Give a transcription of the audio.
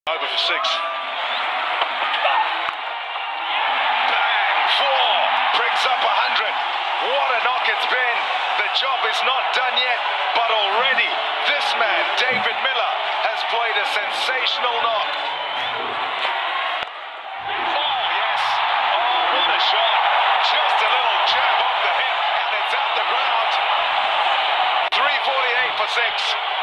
Over for 6. Bang! 4. Brings up 100. What a knock it's been. The job is not done yet, but already this man, David Miller, has played a sensational knock. Oh, yes. Oh, what a shot. Just a little jab off the hip, and it's out the ground. 3:48 for 6.